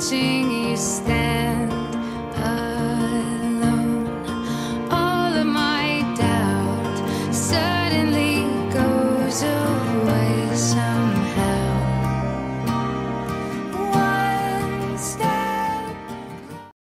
watching you stand alone. All of my doubt suddenly